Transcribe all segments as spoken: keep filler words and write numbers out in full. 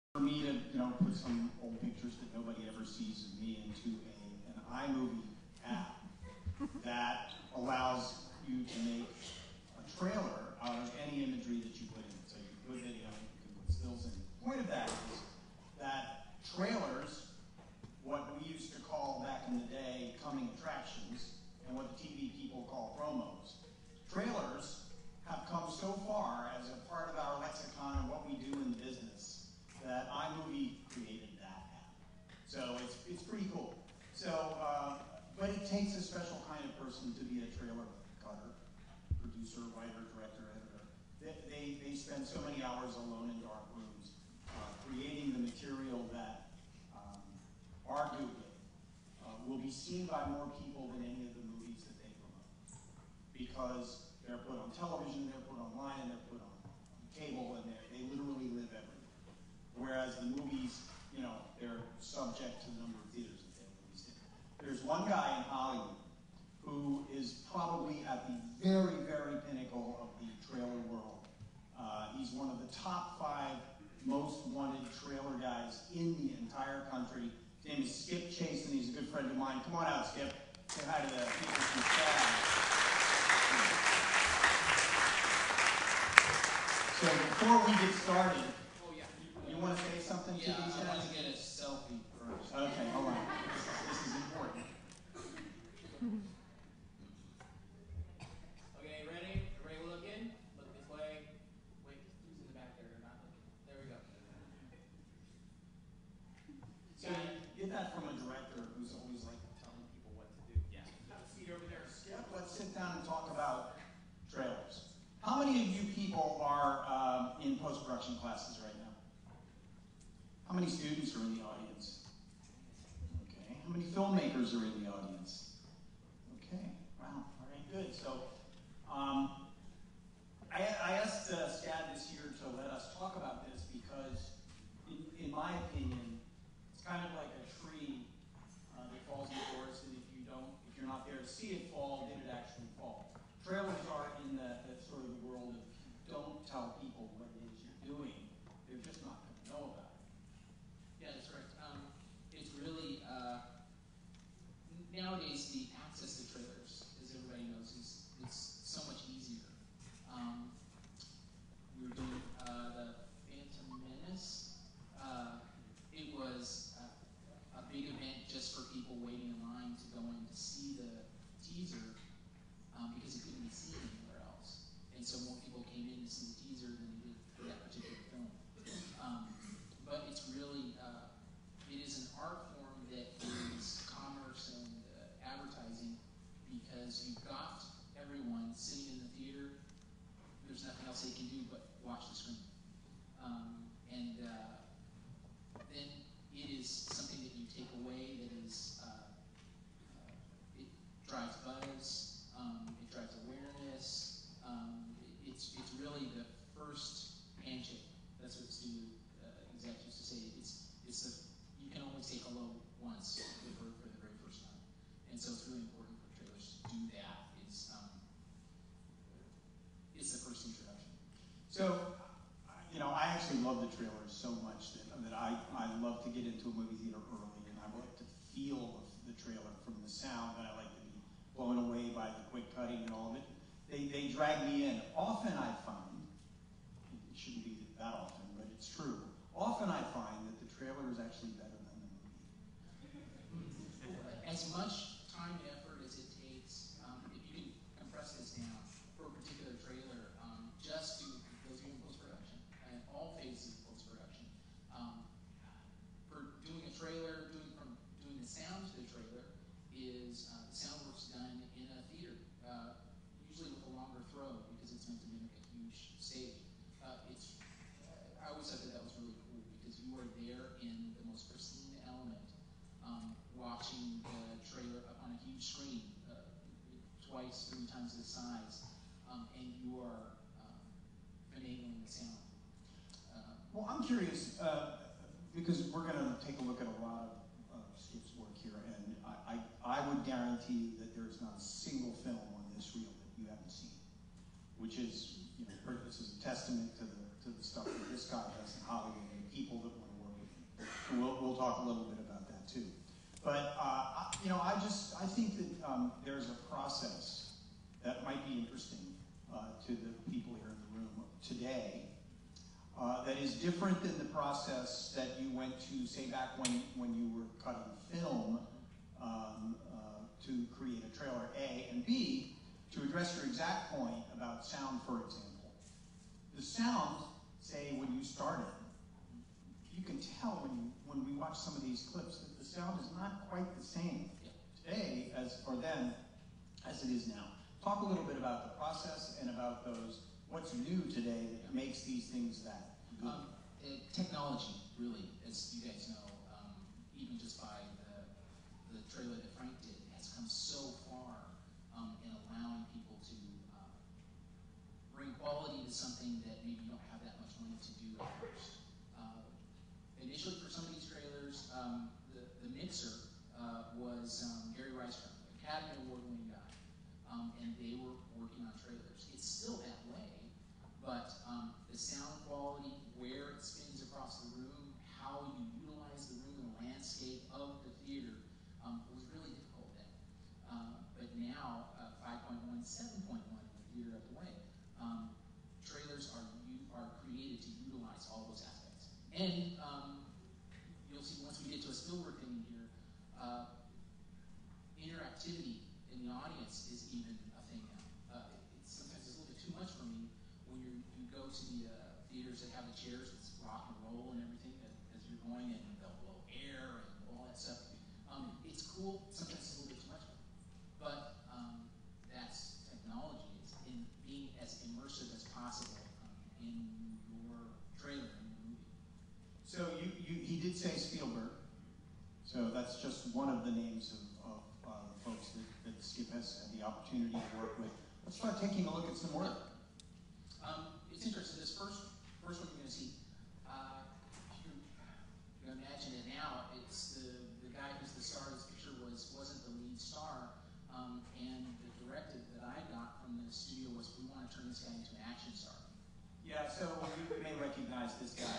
for me to, you know, put some old pictures that nobody ever sees of me into a, an iMovie app that allows you to make a trailer out of any imagery that you put in. So you can put video, you can put stills in. The point of that is that trailers, what we used to call back in the day coming attractions, and what the T V people call promos, trailers have come so far as a part of our lexicon and what we do in the business that iMovie created that app. So it's, it's pretty cool. So, uh, but it takes a special kind of person to be a trailer cutter, producer, writer, director, editor. They, they, they spend so many hours alone in dark rooms uh, creating the material that um, arguably uh, will be seen by more people than any of the movies that they promote. Because they're put on television, they're put online, and they're put on cable, and they literally live everywhere. Whereas the movies, you know, they're subject to the number of theaters that they released in. There's one guy in Hollywood who is probably at the very, very pinnacle of the trailer world. Uh, he's one of the top five most wanted trailer guys in the entire country. His name is Skip Chaisson. He's a good friend of mine. Come on out, Skip. Say hi to the people from SCAD. So before we get started, oh, yeah. you want to say something yeah, to these guys? I want to get a selfie first. Okay, hold on. This, this is important. Okay, ready? Everybody look in? Look this way. Wait, who's in the back there? They're not looking. There we go. So you get that from a director who's always like telling people what to do. Yeah. Have a seat over there. Skip, let's sit down and talk about trailers. How many of you people are um, in post-production classes right now? How many students are in the audience? Okay. How many filmmakers are in the audience? Okay. Wow. All right. Good. So, um, I, I asked uh, SCAD this year to let us talk about this because, in, in my opinion, it's kind of like a tree uh, that falls in the forest, and if you don't, if you're not there to see it fall, did it actually fall? Trailers are in the, the sort of the world of, if you don't tell people what it is you're doing, they're just not going to know about it. Yeah, that's right. Um, it's really, uh, nowadays the access to trailers, as everybody knows, is it's so much easier. Um, we were doing uh, the Phantom Menace. Uh, it was uh, a big event just for people waiting in line to go in to see the teaser. Um, because it couldn't be seen anywhere else. And so more people came in to see the teaser than they did for that particular film. Um, but it's really, uh, it is an art form that is commerce and uh, advertising because you've got everyone sitting in the theater. There's nothing else they can do but watch the screen. Um, and uh, then it is something that you take away that is, uh, uh, it drives buzz. Um, it drives awareness. Um, it, it's it's really the first handshake. That's what the studio uh, exec used to say. It's it's the you can only say hello once for, for the very first time, and so it's really important for trailers to do that. It's um, it's the first introduction. So, you know, I actually love the trailers so much that, that I, I love to get into a movie theater early, and I like to feel the, the trailer from the sound, and I like to be blown away by the quick cutting and all of it. They, they drag me in. Often I find, it shouldn't be that often, but it's true, often I find that the trailer is actually better than the movie. As much time and effort as it takes, um, if you can compress this down for a particular trailer, um, just to, those are in post-production, and all phases of post-production. Um, for doing a trailer, doing from doing the sound to the trailer, is uh, the sound work's done in a theater, uh, usually with a longer throw because it's meant to mimic a huge stage. Uh, it's, uh, I always thought that that was really cool because you are there in the most pristine element, um, watching the trailer up on a huge screen, uh, twice, three times the size, um, and you are um, enabling the sound. Uh, Well, I'm curious, uh, because we're going to take a look at a lot of uh, Skip's work here, and I, I, I would guarantee that there is not a single film on this reel that you haven't seen, which is, you know, this is a testament to the to the stuff that this guy does in Hollywood and the people that want to work talk a little bit about that too. But uh, I, you know, I just I think that um, there's a process that might be interesting uh, to the people here in the room today uh, that is different than the process that you went to, say, back when when you were cutting film um, uh, to create a trailer. A and B, to address your exact point about sound, for example. The sound, say, when you started, you can tell when you when we watch some of these clips that the sound is not quite the same today as or then as it is now. Talk a little bit about the process and about those what's new today that makes these things that good. Um, it, technology, really, as you guys know, um, even just by the the trailer that Frank did, has come so far um, in allowing people to uh, bring quality to something that maybe you don't have that much money to do at first. Uh, initially, for some of these trailers, um, the, the mixer uh, was um, Gary Rice, Academy Award-winning guy, um, and they were working on trailers. It's still that way, but um, the sound quality, where it spins across the room, how you utilize the room and the landscape of the theater um, was really difficult then. Uh, but now, uh, five point one, seven point one in the theater of the way, um, trailers are u are created to utilize all those aspects. And um, you'll see once we get to a Spielberg thing here, uh, interactivity in the audience is even a thing now. Uh, it, it's sometimes it's a little bit too much for me when you you go to the uh, theaters that have the chairs, it's rock and roll and everything that, as you're going, and they'll blow air and all that stuff. Um, it's cool. Sometimes it's a little bit too much, but um, that's technology. It's in being as immersive as possible um, in your trailer in your movie. So you, you he did say Spielberg. So that's just one of the names of, of uh, the folks that, that Skip has had the opportunity to work with. Let's start taking a look at some work. Um, it's interesting. This first first one you're going to see, uh, if you, you know, imagine it now. It's the the guy who's the star of this picture was wasn't the lead star, um, and the directive that I got from the studio was we want to turn this guy into an action star. Yeah. So you may recognize this guy.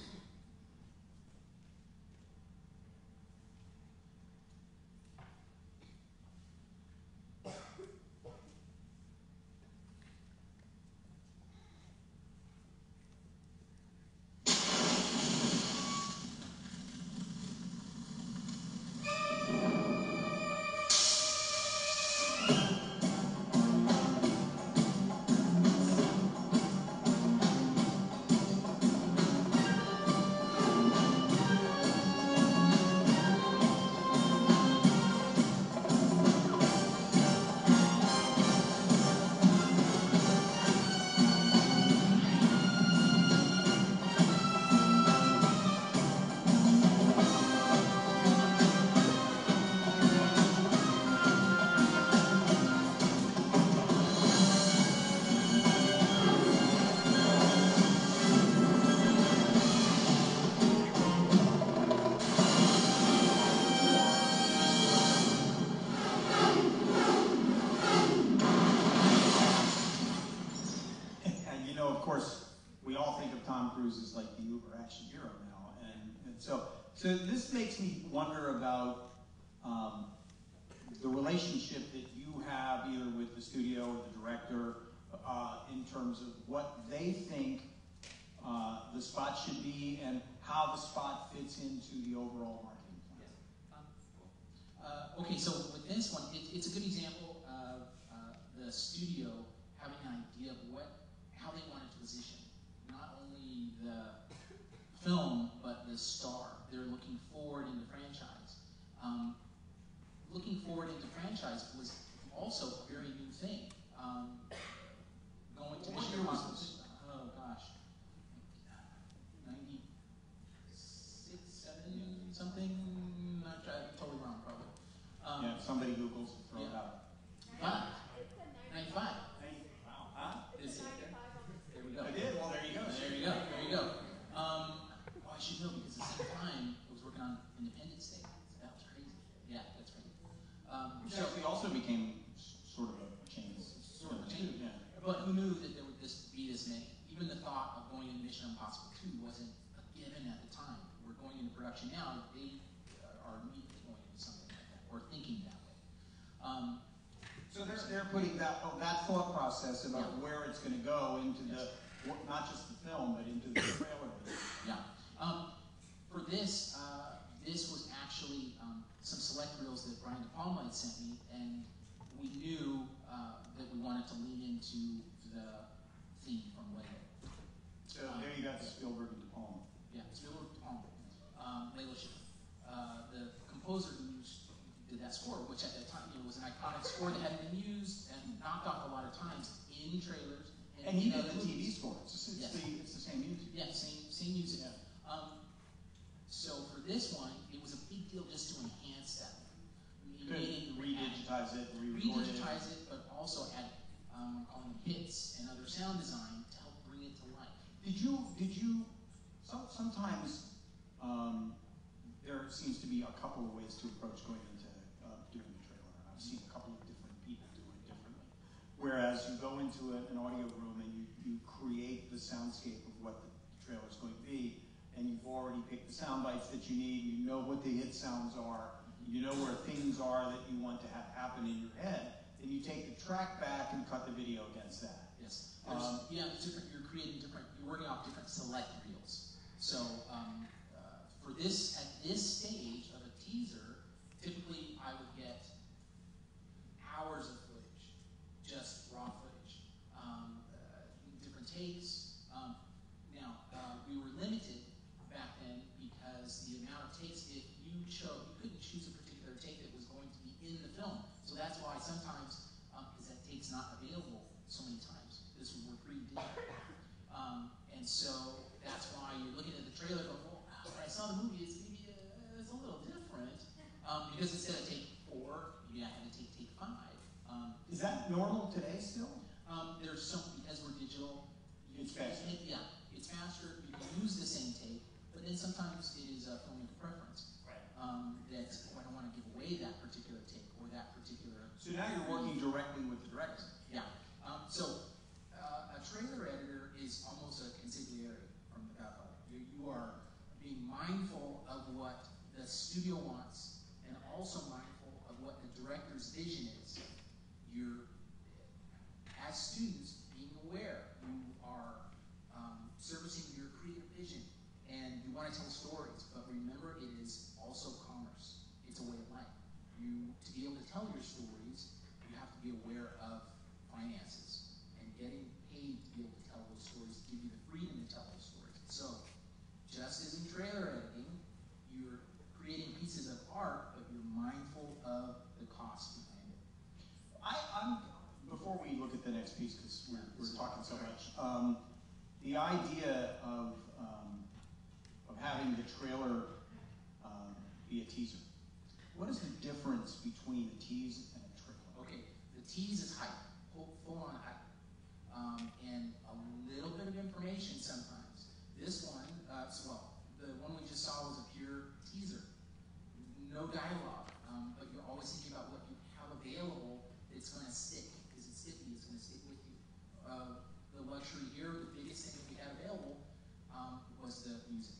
Is like the uber action hero now, and, and so so this makes me wonder about um, the relationship that you have either with the studio or the director uh, in terms of what they think uh, the spot should be and how the spot fits into the overall marketing plan. Yes. Um, uh, okay, so with this one, it, it's a good example of uh, the studio having an idea of what how they wanted to position not only the film, but the star. They're looking forward in the franchise. Um, looking forward into franchise was also a very new thing. Um, going to Mission Impossible, oh gosh, ninety-six, seven, something, not I'm totally wrong probably. Um, yeah, if somebody Googles, throw yeah. it out. Five. ninety-five. Wow, huh? Is it there? There we go. I did, well there you go. There you go, there you go. Um, oh, I should know because at the same time I was working on Independence Day. That was crazy. Yeah, that's right. Um, Which so, actually also became sort of a chain. sort of a chain. Yeah. But who knew that there would this, be this many? Even the thought of going into Mission Impossible two wasn't a given at the time. We're going into production production now, they are immediately going into something like that, or thinking that way. Um, so they're, they're putting that, that thought process about yeah. where it's going to go into yes. the, not just the film, but into the trailer. Yeah. Um, for this, uh, this was actually um, some select reels that Brian De Palma had sent me, and we knew uh, that we wanted to lean into the theme from Lego. So um, there you got the Spielberg and De Palma. Yeah, Spielberg, De Palma. Um, Lego Ship. Uh, the composer who did that score, which at that time, you know, was an iconic score that hadn't been used and knocked off a lot of times in trailers. And, and he did the T V score. It's, it's, yes. the, it's the same music. Yeah, same same music. Yeah. Um, so for this one, it was a big deal just to enhance that. You could re-digitize it, re-record it. Re-digitize it, but also add um, calling them hits and other sound design to help bring it to life. Did you? Did you? Some, sometimes um, there seems to be a couple of ways to approach going into uh, doing the trailer. I've seen a couple of different people do it differently. Whereas you go into a, an audio room and you, you create the soundscape of what the trailer is going to be, and you've already picked the sound bites that you need, you know what the hit sounds are, you know where things are that you want to have happen in your head, then you take the track back and cut the video against that. Yes. Um, yeah, different, you're creating different, you're working off different select reels. So um, uh, for this, at this stage of a teaser, typically I would get hours of footage, just raw footage, um, uh, different takes. Um, now, uh, we were limited back then because the amount of takes, if you chose, you couldn't choose a particular take that was going to be in the film. So that's why sometimes, um, is that take's not available so many times. This was pre-digital. Um, and so that's why you're looking at the trailer going, well, when I saw the movie, it's maybe uh, it's a little different. Um, because instead of take four, you have to take take five. Um, is that normal today still? Um, there's some, because we're digital, it's faster. It, yeah, it's faster. You can use the same take, but then sometimes it is a filmmaker preference. Right. Um, that oh, I don't want to give away that particular take or that particular. So now you're working directly with the director. Yeah. Um, so uh, a trailer editor is almost a consigliere from the Godfather. You, you are being mindful of what the studio wants and also mindful of what the director's vision is. You're, as students, being aware. You are um, servicing your creative vision and you want to tell stories, but remember it is also commerce. It's a way of life. You, to be able to tell your stories, you have to be aware of finances and getting paid to be able to tell those stories, give you the freedom to tell those stories. So, just as in trailer editing, you're creating pieces of art, but you're mindful of the cost behind it. I, I'm, before we look at the next piece, because we're, we're talking so much, um, the idea of, um, of having the trailer um, be a teaser. What is the difference between a tease and a trailer? Okay, the tease is hype, full, full on hype, um, and a little bit of information sometimes. This one, uh, so, well, the one we just saw was a pure teaser, no dialogue, um, but you're always thinking about what you have available that's going to stick. Is it sticky? It's going to stick with you. Uh, the luxury here, the biggest thing that we had available um, was the music.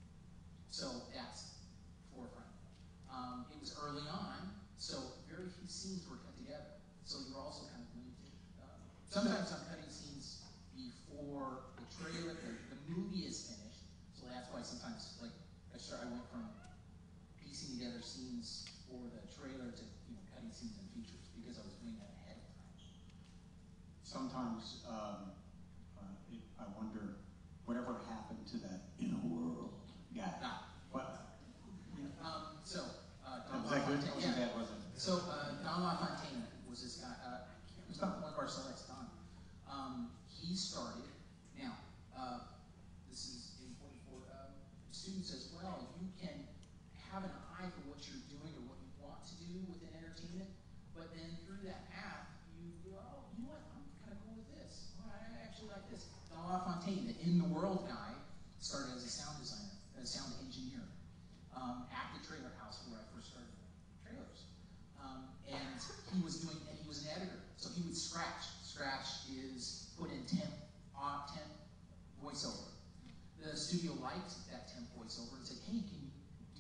So that's forefront. Um, it was early on, so very few scenes were cut together. So you're also kind of limited. Uh, sometimes I'm cutting scenes before the trailer, the, the movie is finished. So that's why sometimes, like, I start, I went from piecing together scenes for the trailer to, you know, cutting scenes and features because I was doing that ahead of time. Sometimes um, uh, it, I wonder whatever happened to that in a world guy. Nah. What? Um, so, uh, Don was that good? That wasn't bad, was it? So, uh, Don LaFontaine was this guy, uh, he was one of our selects, Don. Um, he started, now, uh, this is important for um, students as well. You can have an eye for what you're doing or what you want to do within entertainment, but then through that path, you go, oh, you know what, I'm kind of cool with this. Oh, I actually like this. Don LaFontaine, the in the world guy, started as a sound designer, as a sound engineer um, at the trailer house where I first started trailers. Um, and he was doing, and he was an editor, so he would scratch. Scratch is put in temp, uh, temp voiceover. The studio liked that temp voiceover and said, hey, can you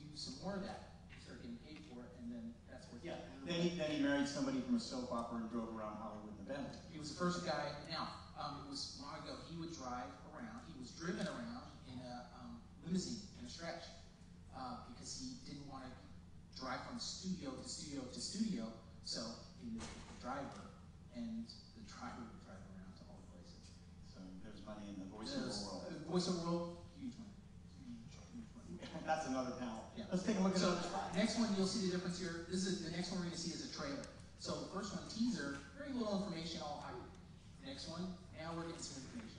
more of that. You start getting paid for it, and then that's what. Yeah. Then he, then he married somebody from a soap opera and drove around Hollywood in a Bentley. He was the first guy. Now, um, it was long ago. He would drive around. He was driven around in a um, limousine in a stretch uh, because he didn't want to drive from studio to studio to studio. So he was the driver, and the driver would drive around to all the places. So there's money in the voiceover world. Uh, voiceover world, huge money. Huge, huge money. That's another panel. Yeah. Let's take a look at so the next one, you'll see the difference here. This is the next one we're going to see is a trailer. So the first one, teaser, very little information, all hype. Next one, now we're getting some information.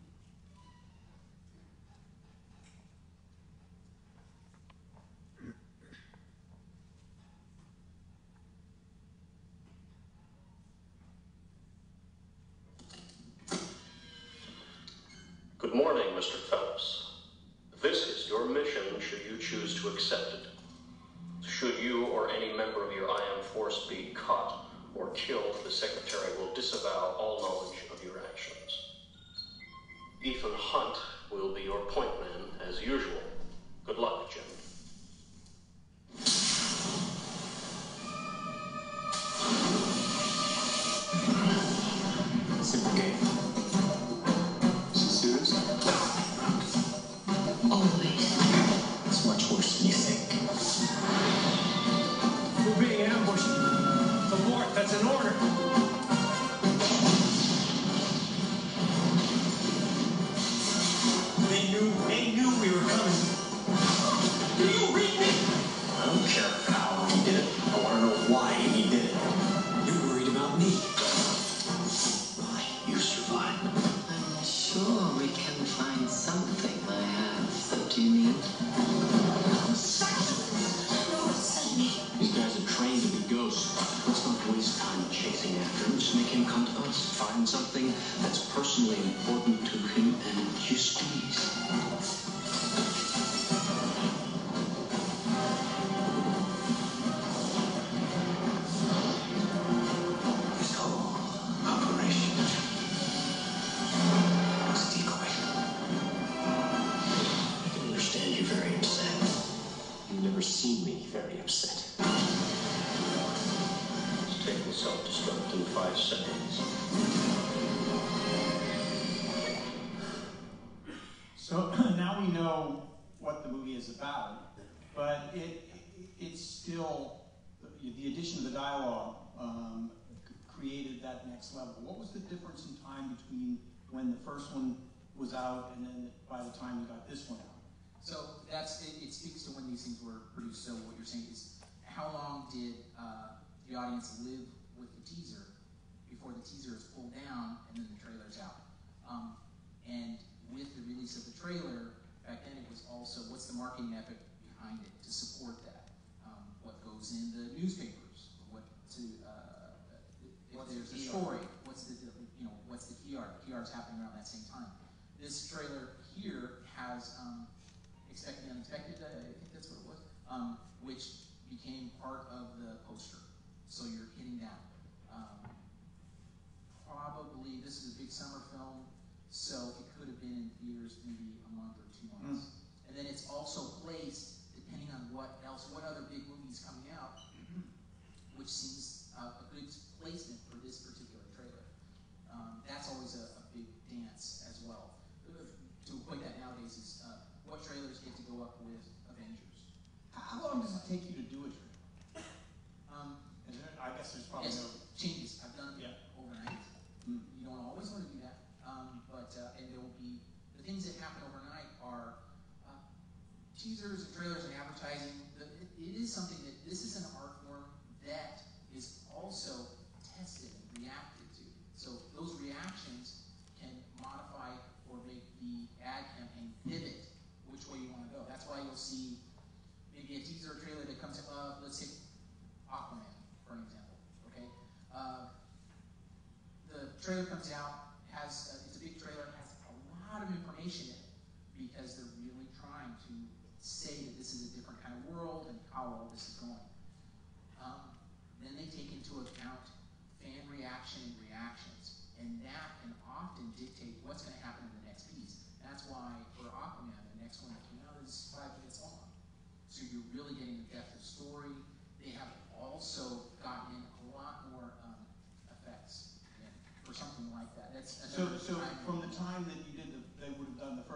Good morning, Mister Phelps. This is your mission should you choose to accept it. Should you or any member of your I M force be caught or killed, the Secretary will disavow all knowledge of your actions. Ethan Hunt will be your point man as usual. Good luck, Jim. Simple game. Is it serious? Always. It's much worse than you think. We're being ambushed. Abort, that's an order. They knew, they knew we were coming. Do you read me? I don't care how he did it. I want to know why he did it. You're worried about me. Why? You survived. I'm sure we can find something I have that you need. These guys are trained to be ghosts. Let's not waste time chasing after him. Just make him come to us. Find something that's personally important to him and just please. This whole operation was a decoy. I can understand you're very upset. You've never seen me very upset. Let's take the self-destruct in five seconds. So now we know what the movie is about, but it, it it's still, the, the addition of the dialogue um, created that next level. What was the difference in time between when the first one was out and then by the time you got this one out? So that's it, it speaks to when these things were produced. So what you're saying is, how long did uh, the audience live with the teaser before the teaser is pulled down and then the trailer's out? Um, and with the release of the trailer, back then it was also, what's the marketing effort behind it to support that? Um, what goes in the newspapers? What to, uh, if What's there's the a P R? story, what's the, you know, what's the P R? The P R is happening around that same time. This trailer here has um, Expected Unexpected, I think that's what it was, um, which became part of the poster. So you're hitting that. Um, probably, this is a big summer film, so it could have been in theaters maybe a month or two months. Mm. And then it's also placed, depending on what else, what other big movies coming out, which seems uh, a good placement for this particular trailer. Um, that's always a, a big dance as well. To equate that nowadays is uh, what trailers get to go up with Avengers. How long does it take you to do a trailer? Um, Is there, I guess there's probably yes, no... changes. I've done it Yeah. overnight. Mm. You don't always want to do that, um, but uh, and there will be the things that happen overnight are uh, teasers and trailers and advertising. The, it, it is something that this is an art form that is also tested and reacted to. So those reactions can modify or make the ad campaign pivot which way you want to go. That's why you'll see maybe a teaser or trailer that comes up, uh, let's take Aquaman, for an example, okay? Uh, the trailer comes out, has uh, it's a big trailer, has a lot of information in it because they're really trying to say that this is a different kind of world and how all this is going. Um, then they take into account fan reaction and reactions, and that can often dictate what's going to happen in the next piece. That's why for Aquaman, the next one that came out is five minutes long. So you're really getting the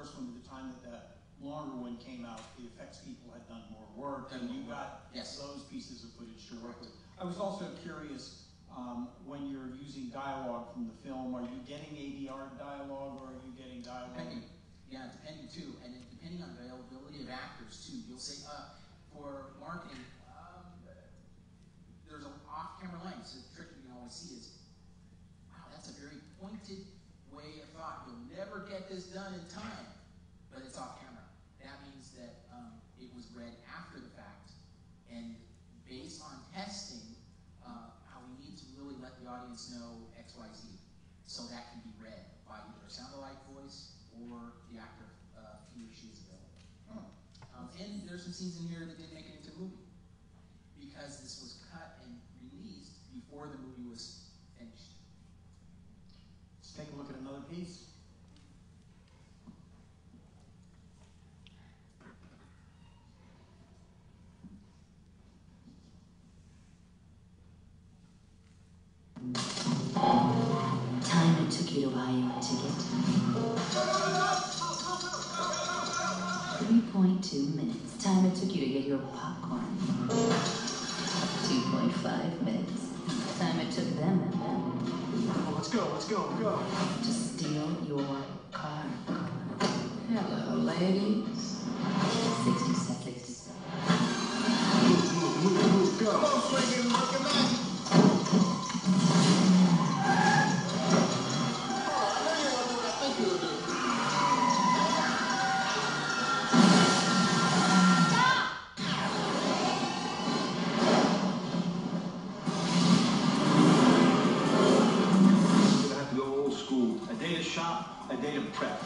first one to the time that the longer one came out, the effects people had done more work, and you got yes. those pieces of footage to work with. I was also curious, um, when you're using dialogue from the film, are you getting A D R dialogue, or are you getting dialogue? Depending. Yeah, depending too, and it, depending on availability of actors too. You'll say, uh, for marketing, um, there's an off-camera line, so the trick you can always see is, wow, that's a very pointed way of thought. You'll never get this done in time, but it's off camera. That means that um, it was read after the fact, and based on testing, uh, how we need to really let the audience know X Y Z, so that can be read by either a sound-alike voice or the actor, uh, he or she is available. Um, and there's some scenes in here that didn't make it into the movie because this was cut and released before the movie was finished. Let's take a look at another piece. Time it took you to buy your ticket. three point two minutes. Time it took you to get your popcorn. two point five minutes. Time it took them and them. Oh, let's go, let's go, go. To steal your car. Hello, ladies. sixty seconds. sixty seconds. Move, move, move, move, go. Come on, Frankie, work your magic. A day to prep.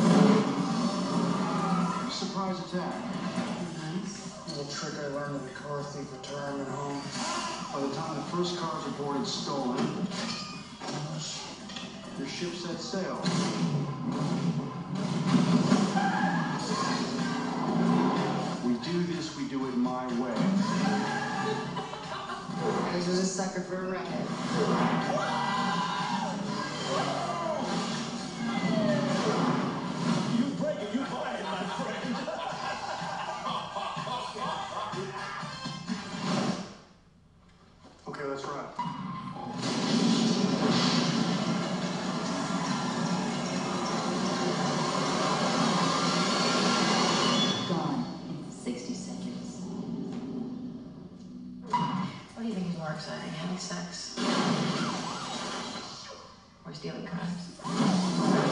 Surprise attack. Nice. Little trick I learned in the car thief retirement home. By the time the first cars are boarded stolen, your ship set sail. We do this, we do it my way. This was a sucker for a ride. Okay, let's ride. Gone in sixty seconds. What do you think is more exciting, having sex or stealing cars?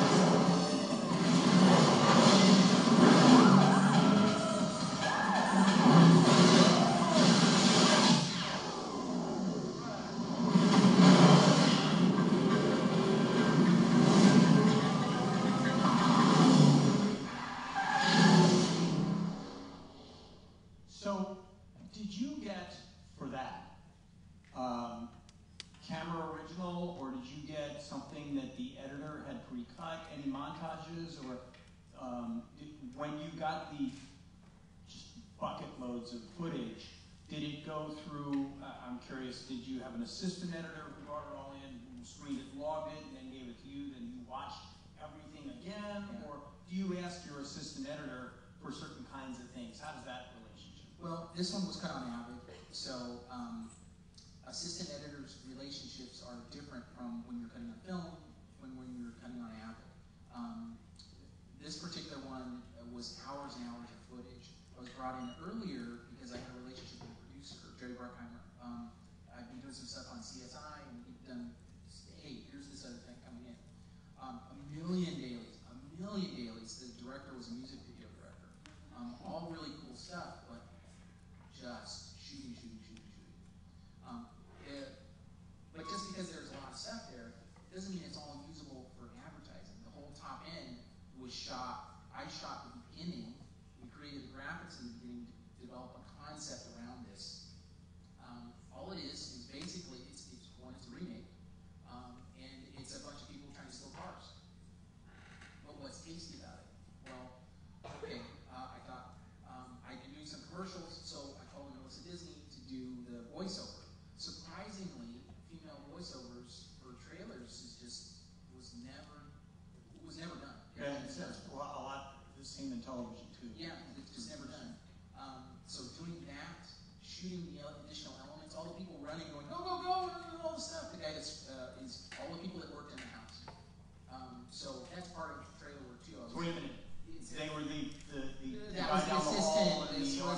So, did you get, for that, um, camera original, or did you get something that the editor had pre-cut, any montages, or um, did, when you got the just bucket loads of footage, did it go through, uh, I'm curious, did you have an assistant editor who brought it all in, who screened it, logged it, and then gave it to you, then you watched everything again, Yeah. or do you ask your assistant editor for certain kinds of things? How does that relationship? Well, this one was cut on Avid, so um, assistant editors' relationships are different from when you're cutting on film, when when you're cutting on Avid. Um, this particular one was hours and hours of footage. I was brought in earlier because I had a relationship with the producer, Jerry Bruckheimer. Um, I've been doing some stuff on C S I, and we've done, hey, here's this other thing coming in. Um, a million dailies, a million dailies. The director was a music video director. Um, all really cool stuff, but just shooting, shooting, shooting, shooting. Um, it, but just because there's a lot of stuff there, doesn't mean it's all usable for advertising. The whole top end was shot, I shot the beginning, we created the graphics in the beginning to develop a concept around this. Um, all it is, is basically, it's, it's one, it's a remake, um, and it's a bunch of people trying to steal cars. But what's tasty about it? Well,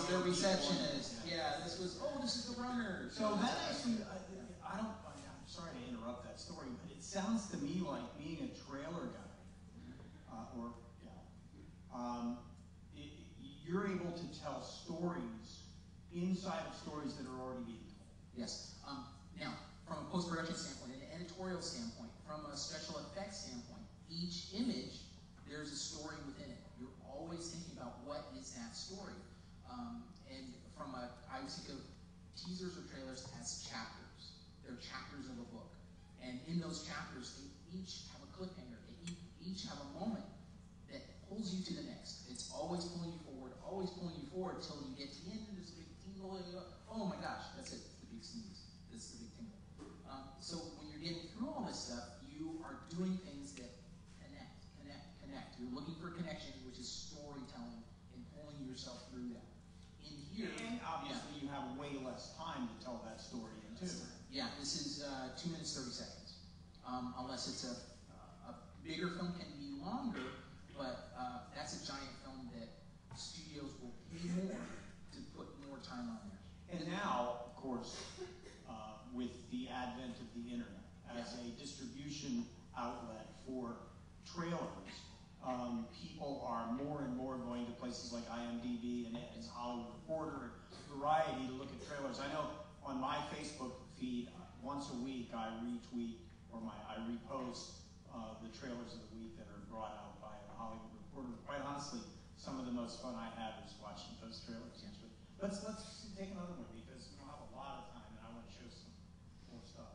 the receptionist. Yeah, this was, oh, this is the runner. So that actually, I, I don't, I, I'm sorry to interrupt that story, but it sounds to me like being a trailer guy, uh, or, yeah, um, it, you're able to tell stories inside of stories that are already being told. Yes. Um, now, from a post-production standpoint, an editorial standpoint, from a special effects standpoint, each image, there's a story within it. You're always thinking about what is that story. Um, and from a, I always think of teasers or trailers as chapters. They're chapters of a book. And in those chapters, they each have a cliffhanger. They each have a moment that pulls you to the next. It's always pulling you forward, always pulling you forward until you get to the end of this big tingle. And you go, oh my gosh, that's it. It's the big sneeze. It's the big tingle. Um, so when you're getting through all this stuff, you are doing things that connect, connect, connect. You're looking for connection, which is storytelling, and pulling yourself through that. In here, and obviously yeah. you have way less time to tell that story in too. Yeah, this is uh, two minutes thirty seconds. Um, unless it's a, a bigger film, can be longer, but uh, that's a giant film that studios will pay more to put more time on there. And now, of course, uh, with the advent of the internet as yeah. a distribution outlet for trailers, um, people are more and more going to places like I M D B and, and Hollywood Reporter and Variety to look at trailers. I know on my Facebook feed, once a week I retweet or my I repost uh, the trailers of the week that are brought out by the Hollywood Reporter. Quite honestly, some of the most fun I have is watching those trailers. Yeah. Let's let's take another one because we don't have a lot of time and I want to show some more stuff.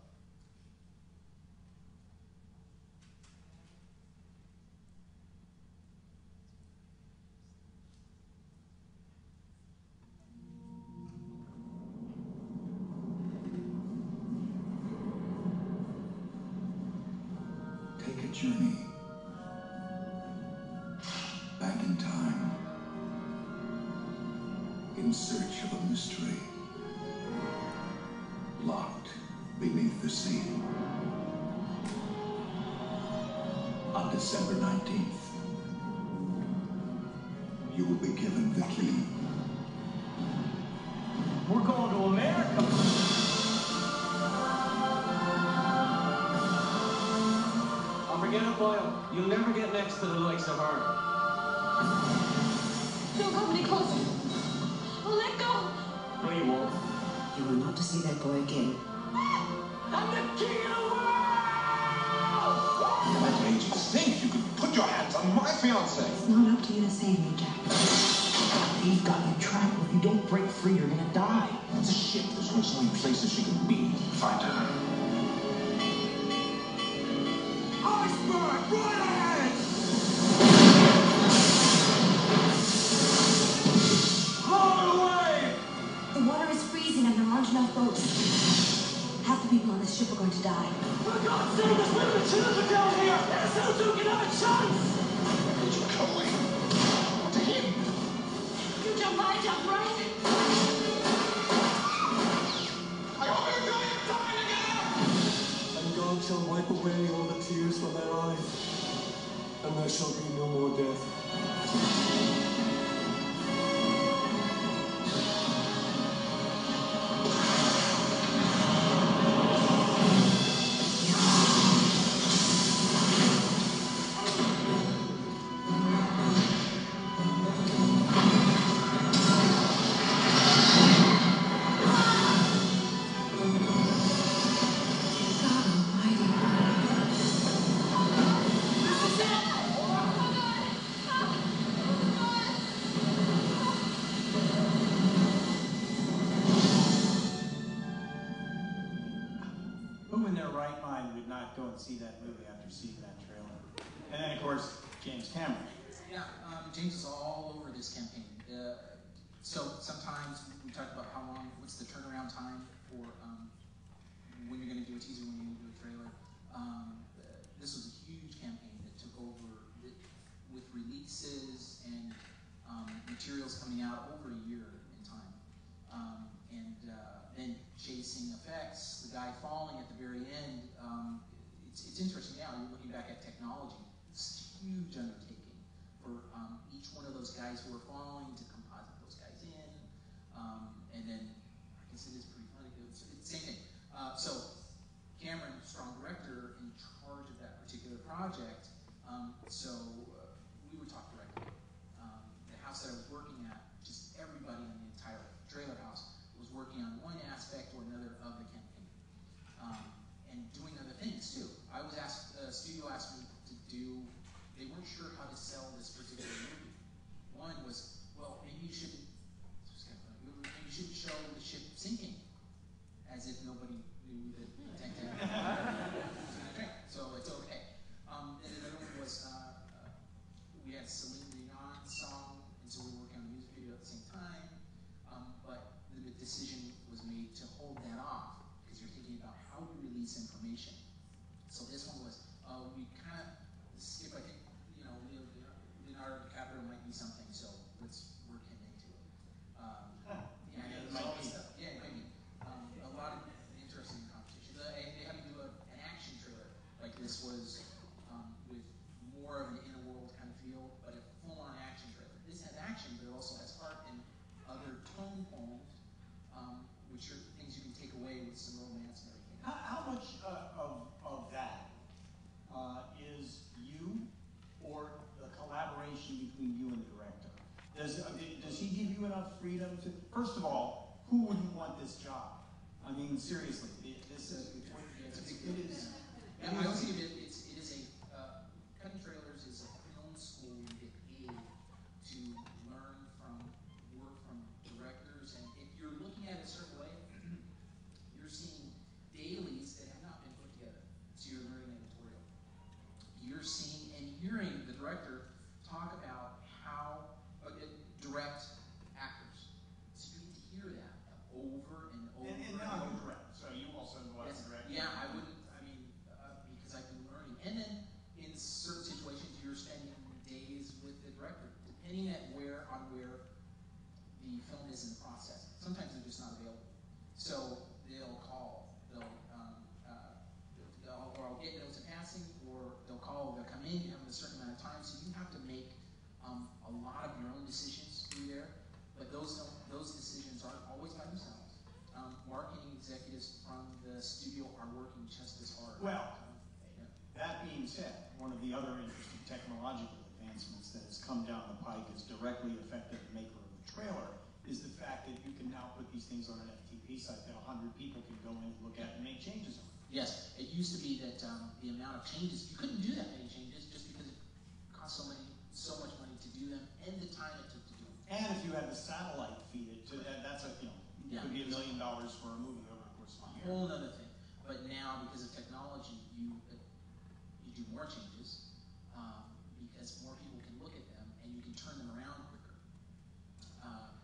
Take a journey back in time in search of a mystery locked beneath the sea. On December nineteenth, you will be given the key. We're going to America. Forget it, Boyle. You'll never get next to the likes of her. Don't come any closer. Oh, let go. No, you won't. You will not see that boy again. I'm the king of the world! What made you think you could put your hands on my fiancée? It's not up to you to save me, Jack. He's got you trapped. If you don't break free, you're gonna die. It's a ship. There's only so many places she can be. Find her. Iceberg, right ahead! Blow away! The water is freezing and there aren't enough boats. Half the people on this ship are going to die. For God's sake, there's women and children down here! There's no two can have a chance! Where did you go away? To him! You jump high, jump right. I hope you're going to die again! And God shall wipe away all the tears from their eyes, and there shall be no more death. Go and see that movie after seeing that trailer. And then, of course, James Cameron. Yeah, um, James is all over this campaign. Uh, so sometimes we talk about how long, what's the turnaround time for um, when you're going to do a teaser, when you're going to do a trailer. Um, uh, this was a huge campaign that took over with, with releases and um, materials coming out over a year in time. Um, and uh, then chasing effects, the guy falling at the very end. Um, It's, it's interesting now, you're looking back at technology. It's a huge undertaking for um, each one of those guys who are falling to composite those guys in, sinking, as if nobody knew that the tank tank was gonna drink. So it's okay. Um, and another one was uh, uh, we had Celine Dion's song, and so we were working on the music video at the same time. Um, but the decision was made to hold that off because you're thinking about how to release information. So this one was uh, we kind of skip. I think you know Leonardo DiCaprio might be something, so let's work him into it. Um, yeah, yeah, there's all this stuff. Yeah, maybe um, a lot of interesting competitions. Uh, and they had to do a, an action trailer. Like this was um, with more of an inner world kind of feel, but a full-on action trailer. This has action, but it also has heart and other tone poems, um, which are things you can take away with some romance and everything. How, how much uh, of, of that uh, is you or the collaboration between you and the director? Does, uh, does he give you enough freedom to, first of all, who wouldn't want this job? I mean, seriously, it, this is, it, it's, it is. Yeah, I also give it, it's, it is a, uh, cutting trailers is a film school you get paid to learn from, work from directors, and if you're looking at it a certain way, you're seeing dailies that have not been put together, so you're learning editorial. You're seeing and hearing the director talk about how, uh, direct actors. So you get to hear that over and over. And, and now you direct, so you also go out and direct. Yeah, I wouldn't, I mean, uh, because I've been learning. And then in certain situations, you're spending days with the director, depending at where, on where the film is in the process. Sometimes they're just not available. So they'll call, they'll, um, uh, they'll, or I'll get notes in passing, or they'll call, they'll come in, you have a certain amount of time, so you have to make um, a lot of your own decisions through there, but those don't, those decisions aren't always by themselves. Um, marketing executives from the studio are working just as hard. Well, yeah. That being said, one of the other interesting technological advancements that has come down the pike is directly affected the maker of the trailer, is the fact that you can now put these things on an F T P site that one hundred people can go in and look at and make changes on. Yes, it used to be that um, the amount of changes, you couldn't do that many changes just because it cost so many, so much money to do them and the time it took to do them. And if you had the satellite feed it to that, that's a, you know, it yeah. could be a million dollars for a movie over the course of a year. A whole other thing. But now, because of technology, you uh, you do more changes um, because more people can look at them and you can turn them around quicker. Uh,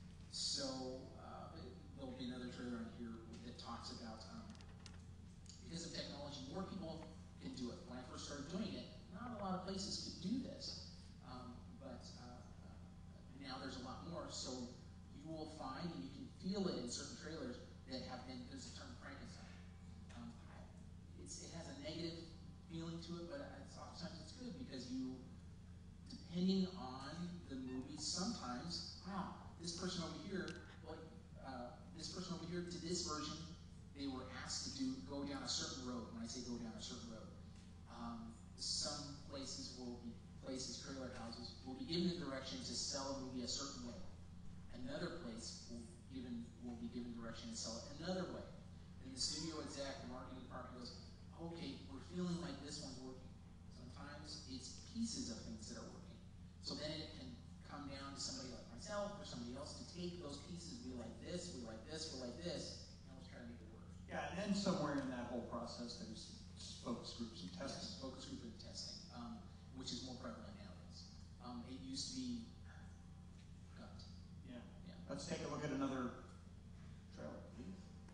so uh, there'll be another trailer on here that talks about um, because of technology, more people can do it. When I first started doing it, not a lot of places could do this, um, but uh, uh, now there's a lot more. So you will find, and you can feel it in certain trailers that have been. There's the term Frankenstein. Um, it's, it has a negative feeling to it, but it's, sometimes it's good because you, depending on the movie, sometimes wow, this person over here, like uh, this person over here, to this version. They were asked to do go down a certain road. When I say go down a certain road, um, some places will be places, trailer houses, will be given the direction to sell a movie a certain way. Another place will given will be given direction to sell it another way. And the studio exec, the marketing department goes, okay, we're feeling like this one's working. Sometimes it's pieces of things that are working. So then it can come down to somebody like myself or somebody else to take those pieces. We like this, we like this, we like this. Yeah, and then somewhere in that whole process, there's focus groups and testing. Yes, focus group and testing, um, which is more prevalent nowadays. Um, it used to be gut. Yeah. yeah. Let's take a look at another trailer, please.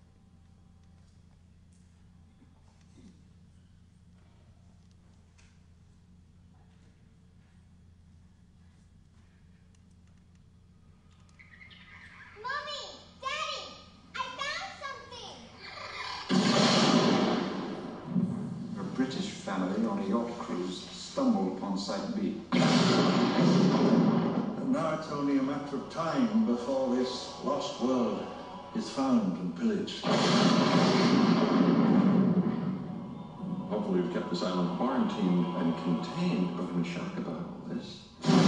British family on a yacht cruise stumbled upon Site B. And now it's only a matter of time before this lost world is found and pillaged. Hopefully we've kept this island quarantined and contained, but I'm in shock about all this.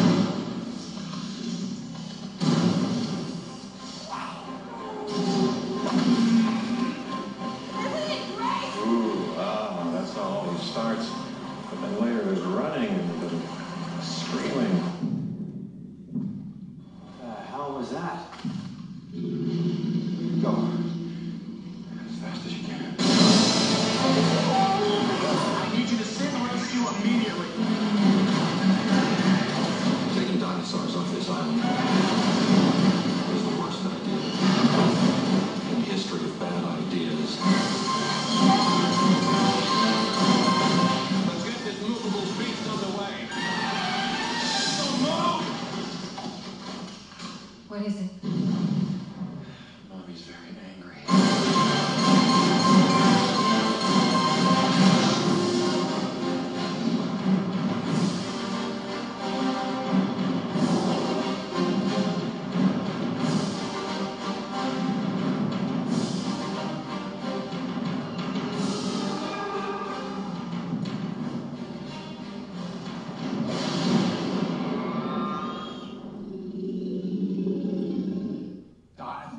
Starts, but then later there's running and then screaming. What the hell was that? Go.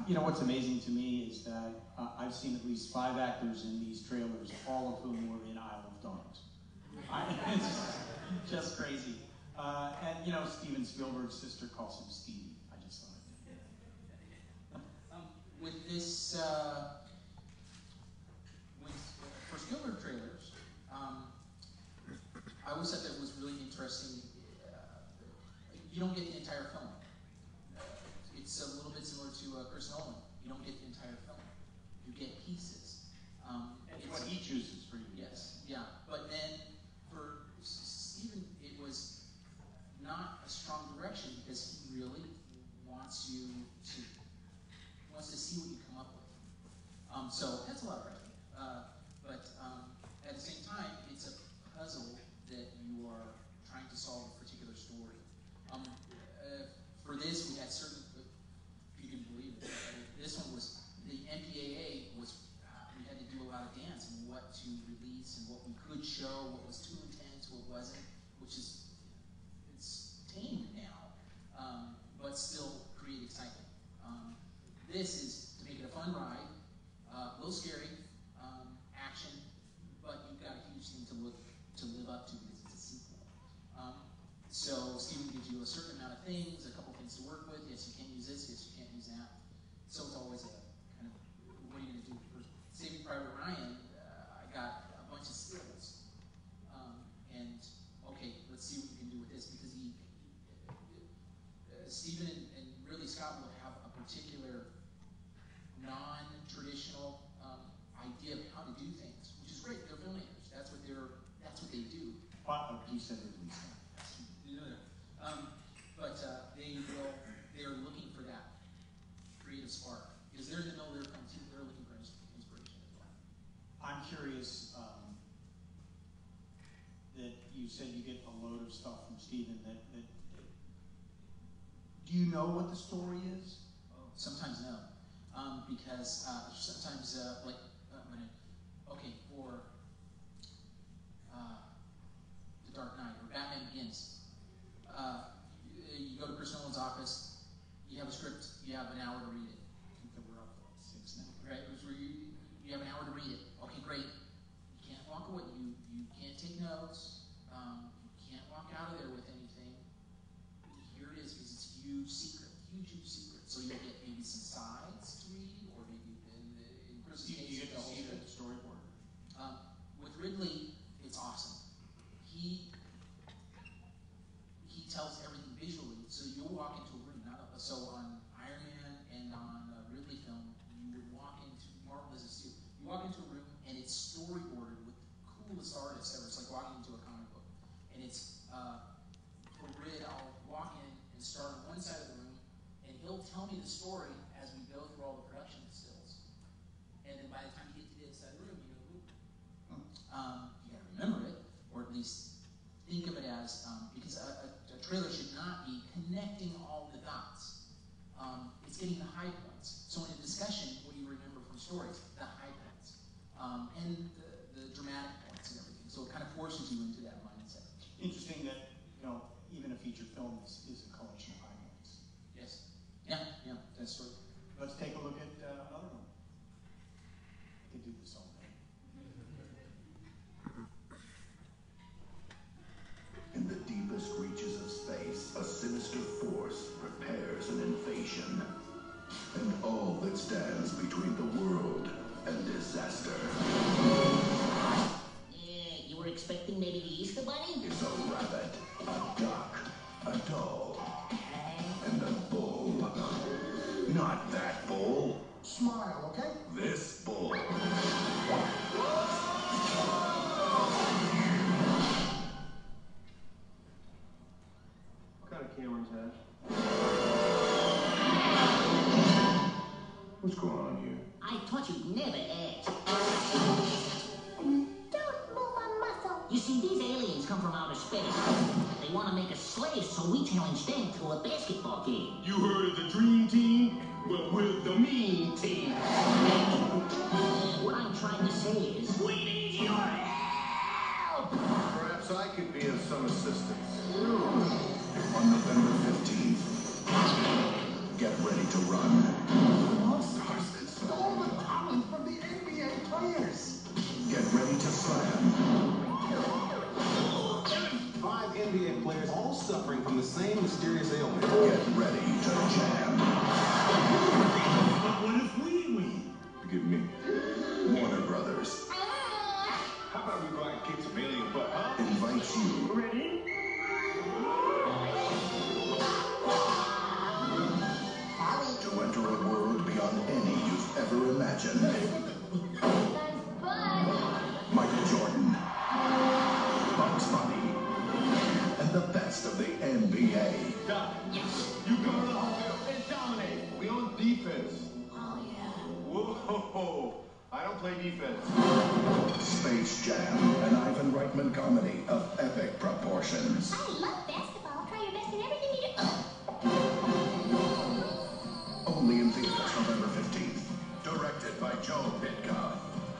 you know, what's amazing to me is that uh, I've seen at least five actors in these trailers, all of whom were in Isle of Dogs. I, it's just crazy. Uh, and, you know, Steven Spielberg's sister calls him Stevie. I just thought it. Um, with this, uh, with, for Spielberg trailers, um, I always thought that it was really interesting. Uh, you don't get the entire film. Uh, it's a little bit similar to uh, Chris Nolan. You don't get the entire film. You get pieces. Um, and what he chooses for you. Yes, yeah. But then for Steven, it was not a strong direction because he really wants you to wants to see what you come up with. Um, so that's a lot of writing. Uh, but um, at the same time, it's a puzzle that you are trying to solve a particular story. Um, uh, for this, we had certain, if you can believe it, uh, this one was, the M P A A was, uh, we had to do a lot of dance and what to release and what we could show, what was too intense, what wasn't, which is, it's tamed now, um, but still create excitement. Um, this is to make it a fun ride, uh, a little scary, um, action, but you've got a huge thing to look to live up to because it's a sequel. Um, so Steven gives you a certain amount of things, a couple things to work with. Yes, you can use this. Yes, you can't use that. So it's always a kind of, what are you going to do? For Saving Private Ryan, uh, I got a bunch of skills. Um, and, okay, let's see what you can do with this because he, uh, Steven and, and really Scott will have a particular non-traditional um, idea of how to do things, which is great. They're filmmakers. That's what they're. That's what they do. Uh, you said it, Lisa. Um, but uh, they will. They are looking for that creative spark because they're in the middle of their film too. They're looking for inspiration as well. I'm curious um, that you said you get a load of stuff from Steven. That, that, that do you know what the story is? Oh, sometimes no, um, because uh, sometimes uh, like uh, when it, okay for. Uh, The Dark Knight or Batman Begins. Uh, you, you go to Chris Nolan's office, you have a script, you have an hour to read it. I think that we're up to like six now. Right? It was where you, you have an hour to read it. Okay, great. You can't walk away, you, you can't take notes, um, you can't walk out of there with anything. Here it is because it's a huge secret, huge, huge secret. So you get maybe some sides to read, or maybe in, the, in Chris's you, case, you get to the whole see the script. storyboard. Um, with Ridley, it's awesome. He he tells everything visually, so you'll walk into a room. Not a, so on Iron Man and on a Ridley film, you would walk into Marvel as a studio. You walk into a room and it's storyboarded with the coolest artists ever. It's like walking into a comic book, and it's uh, for Rid. I'll walk in and start on one side of the room, and he'll tell me the story as we go through all the production stills. And then by the time you get to the other side of the room, you know, um, you got to remember it. Or at least think of it as, um, because a, a, a trailer should not be connecting all the dots. Um, it's getting the high points. So in a discussion, what do you remember from stories? The high points. Um, and the, the dramatic points and everything. So it kind of forces you into that mindset. Interesting that, you know, even a feature film is, is a collection of high points. Yes. Yeah, yeah, that's true. Let's take a look at uh, another one. I could do this all day. In the deepest reaches of space, a sinister force prepares an invasion. And all that stands between the world and disaster Yeah, you were expecting maybe the Easter Bunny? is a rabbit, a duck, a doll, and a bull. Not that bull. Smile, okay? This bull. What kind of camera is that? What's going on here? I thought you'd never ask. Don't move a muscle. You see, these aliens come from outer space. They want to make us slaves, so we challenge them to a basketball game. You heard of the Dream Team? Well, we're the Mean Team. What I'm trying to say is, we need your help! Perhaps I could be of some assistance. On November fifteenth, get ready to run. Most imagine. Michael Jordan, Bugs Bunny, and the best of the N B A. Doc, you go to the home field and dominate. We on defense. Oh, yeah. Whoa, I don't play defense. Space Jam, an Ivan Reitman comedy of epic proportions. I love basketball. Try your best in everything you do. Only in theaters November fifteenth. Directed by Joe Pitka.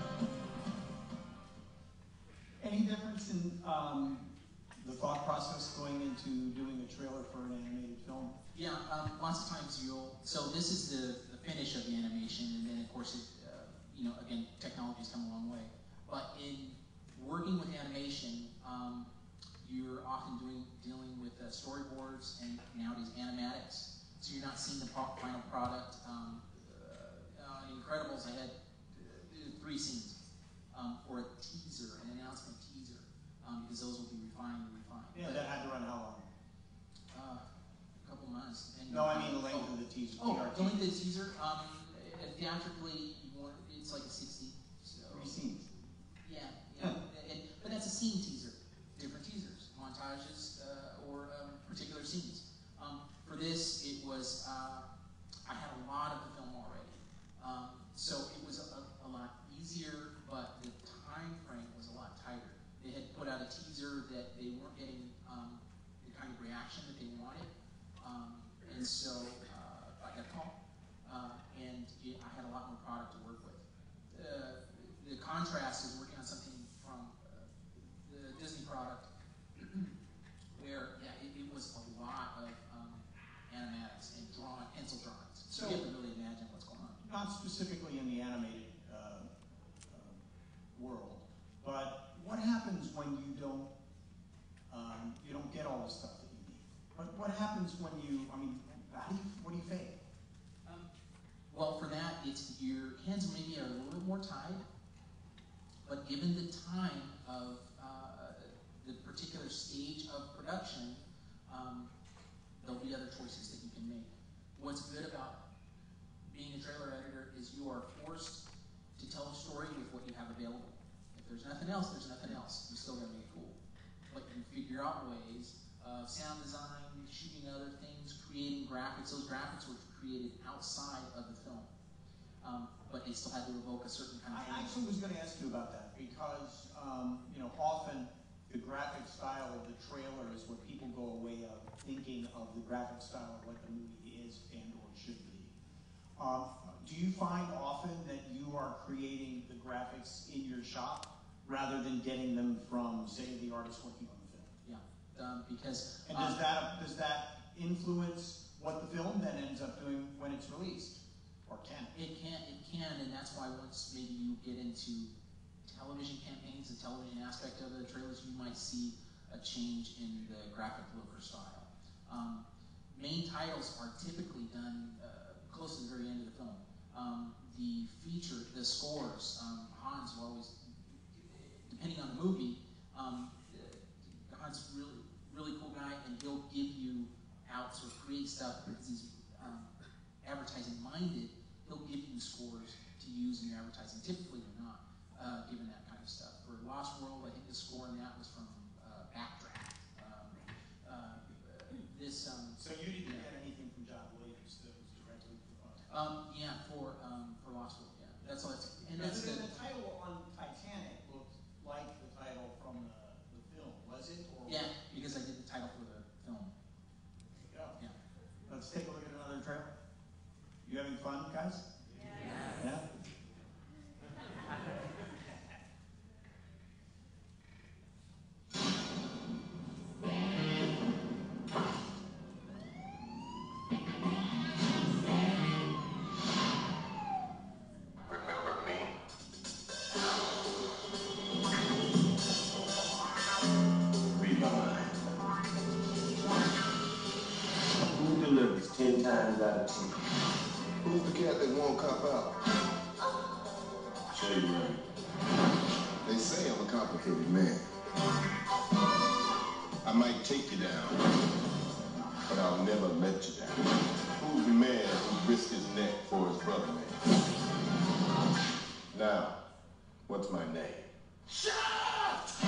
Any difference in um, the thought process going into doing a trailer for an animated film? Yeah, um, lots of times you'll, so this is the, the finish of the animation, and then of course, it, uh, you know, again, technology's come a long way. But in working with animation, um, you're often doing dealing with uh, storyboards and nowadays animatics. So you're not seeing the pro final product. Um, uh, in Incredibles, I had uh, three scenes um, for a teaser, an announcement teaser, um, because those will be refined and refined. Yeah, but, that had to run how long? Uh, a couple months. No, I mean the length oh, of the teaser. Oh, the length of the teaser. Um, theatrically, you want it's like a sixty. So. Three scenes. Yeah, yeah. and, but that's a scene teaser. Different teasers, montages, uh, or um, particular scenes. Um, for this, it was uh, I had a lot of the film already, um, so it was a, a lot easier, but the time frame was a lot tighter. They had put out a teaser that they weren't getting um, the kind of reaction that they wanted. Um, and so uh, I got a call, uh, and it, I had a lot more product to work with. Uh, the contrast is working on something from uh, the Disney product, where yeah, it, it was a lot of um, animatics and drawing, pencil drawings. So, so you have to really imagine what's going on. Not specifically in the animated uh, uh, world, but what happens when you don't um, you don't get all the stuff that you need? What what happens when you? I mean, how do you, what do you fake? Um, well, for that, it's your hands maybe are a little more tied, but given the time of uh, the particular stage of production, um, there'll be other choices that you can make. What's good about being a trailer editor is you are forced to tell a story with what you have available. If there's nothing else, there's nothing else. You still gotta make it cool. But you figure out ways of sound design, shooting other things, creating graphics. Those graphics were created outside of the film. Um, but they still had to evoke a certain kind of I actually was going to ask you about that because, um, you know, often the graphic style of the trailer is what people go away of thinking of the graphic style of what the movie is and or should be. Um, do you find often that you are creating the graphics in your shop rather than getting them from, say, the artist working on the film? Yeah, um, because... And does um, that, does that influence what the film then ends up doing when it's released? Or can it? It can, it can, and that's why once maybe you get into television campaigns, the television aspect of the trailers, you might see a change in the graphic look or style. Um, main titles are typically done uh, close to the very end of the film. Um, the feature, the scores, um, Hans will always, depending on the movie, um, Hans is really, really cool guy, and he'll give you outs or create stuff because he's um, advertising minded. He'll give you scores to use in your advertising. Typically, they're not uh, given that kind of stuff. For Lost World, I think the score in that was from uh, Backdraft. Um, uh, this. Um, so you didn't yeah. get anything from John Williams that was directly for us? Um, yeah, for um, for Lost World. Yeah, that's all. That's and that's the, the, the title on Titanic looked like the title from the, the film. Was it? Or yeah, because I did the title for the film. There you go. Yeah. Let's take a look at another trailer. You having fun, guys? Yeah. Yeah? Remember me? Read my mind. Who delivers ten times out of ten? Who's the cat that won't cop out? Show you right. They say I'm a complicated man. I might take you down, but I'll never let you down. Who's the man who risked his neck for his brother man? What's my name? Shut!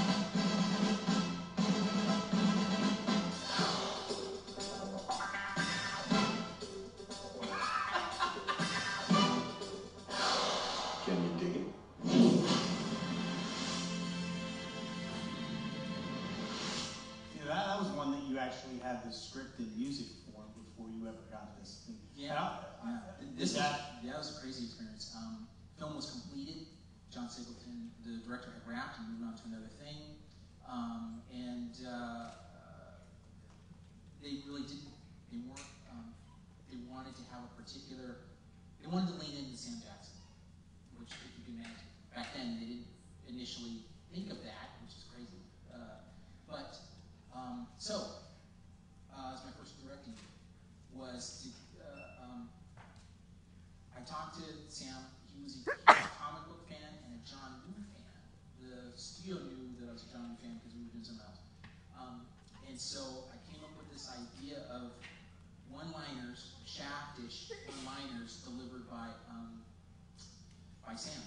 Can you dig it? Yeah, that, that was one that you actually had the script in music form before you ever got this thing. Yeah, I, yeah. This was, that, yeah, that was a crazy experience. Um, film was completed. John Singleton, the director, had wrapped and moved on to another thing. Um, and uh, they really didn't, they weren't, um, they wanted to have a particular, they wanted to lean into Sam Jackson, which, if you can imagine, back then they didn't initially think of that, which is crazy. Uh, but, um, so, uh, as my first directing was to, uh, um, I talked to Sam. He was a comic book fan and a John Woo fan. The studio knew that I was a John Woo fan because we were doing something else. Um, and so I came up with this idea of one-liners, Shaft-ish one-liners delivered by um, by Sam.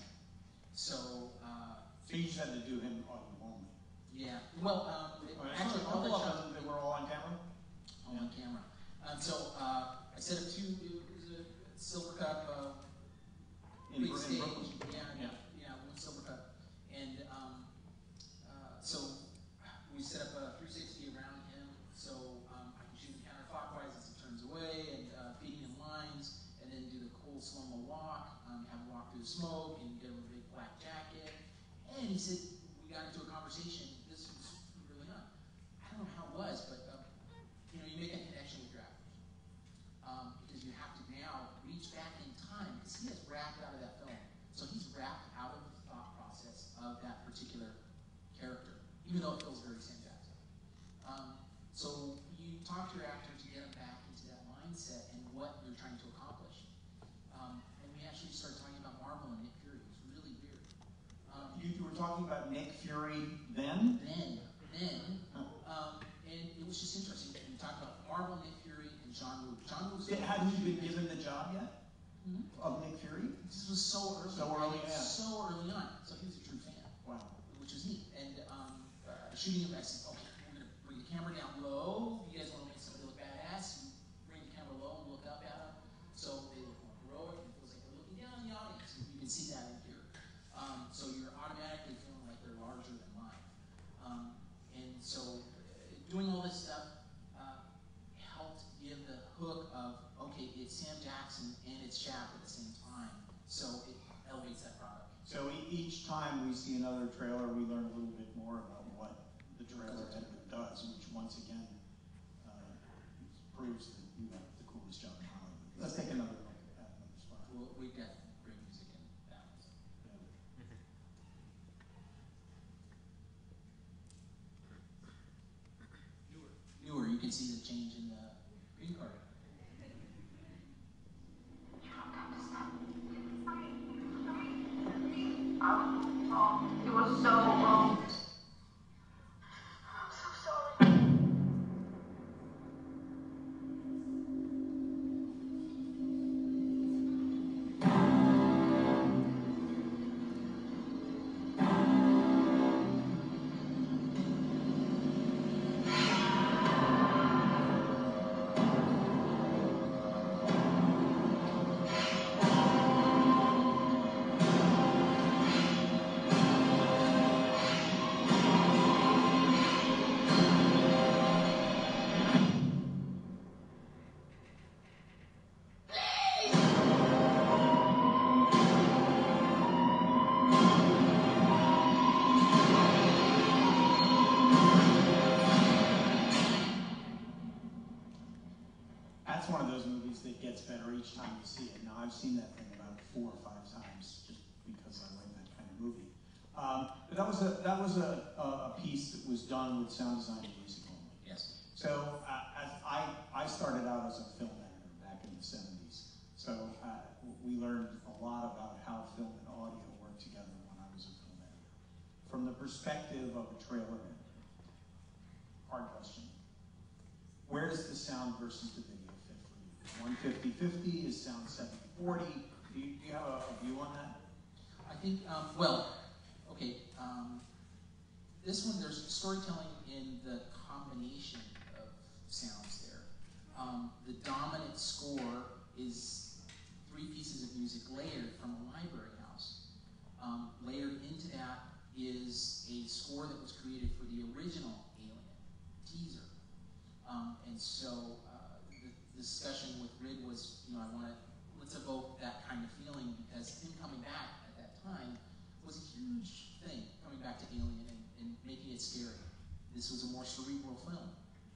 So, uh, so you just had to do him audio only. Yeah. Well, um, it, Oh, actually, all the shots they were all on camera. All on camera. Um, so uh, I set up two. It was a Silver Cup. Uh, In, big in stage. Brooklyn. Yeah, Yeah. yeah, one Silver Cup. And um, uh, so we set up a three sixty around him, so um, I can shoot him counterclockwise as he turns away, and uh, feeding him lines, and then do the cool slow-mo walk, um, have him walk through the smoke, and get him a big black jacket. And he said, we got into a conversation. This was really on. I don't know how it was, but um, you know, you make that connection with your actors. Um, because you have to now reach back in time, because he has wrapped out of that film. So he's wrapped out of the thought process of that particular character, even though it feels very Sam Jackson. Um, so you talk to your actor to get him back into that mindset and what you're trying to accomplish. Um, and we actually started talking about Marvel and Nick Fury. It was really weird. Um, You, you were talking about Nick Fury then? Then, then, um, and it was just interesting. We talked about Marvel, Nick Fury, and John Woo. John Woo. Hadn't you been given the job yet? Mm-hmm. Of Nick Fury? This was so early. So early, yeah. So early on. So he was a true fan. Wow. Which was neat. And um, uh, shooting him, I said, okay, we're going to bring the camera down low. You guys want to make somebody look badass? You bring the camera low and look up at them. So they look more heroic. It feels like they're looking down on the audience. You can see that in here. Um, so you're automatically feeling like they're larger than life. Um, and so uh, doing all this stuff uh, helped give the hook of, okay, it's Sam Jackson and it's Shaft at the same time. So it elevates that product. So e each time we see another trailer, we learn a little bit more about what the trailer editor does, which once again uh, proves that you have the coolest job in Hollywood. Let's take another look at another spot. Well, we've got great music in balance. Newer. Newer, you can see the change in the green card. Oh, it was so wrong. I'm so sorry. That's one of those movies that gets better each time you see it. Now, I've seen that thing about four or five times just because I like that kind of movie. Um, but that was a that was a, a, a piece that was done with sound design and music only. Yes. So uh, as I I started out as a film editor back in the seventies. So uh, we learned a lot about how film and audio work together when I was a film editor. From the perspective of a trailer editor, hard question. Where does the sound versus the video fit for you? one fifty fifty, is sound seventy forty? Do you, do you have a, a view on that? I think, um, well, okay, um, this one, there's storytelling in the combination of sounds there. Um, the dominant score is three pieces of music layered from a library house. Um, layered into that is a score that was created for the original Alien teaser. Um, and so uh, the discussion with Rid was, you know, I want to, let's evoke that kind of feeling, because him coming back at that time was a huge thing, coming back to Alien and, and making it scary. This was a more cerebral film.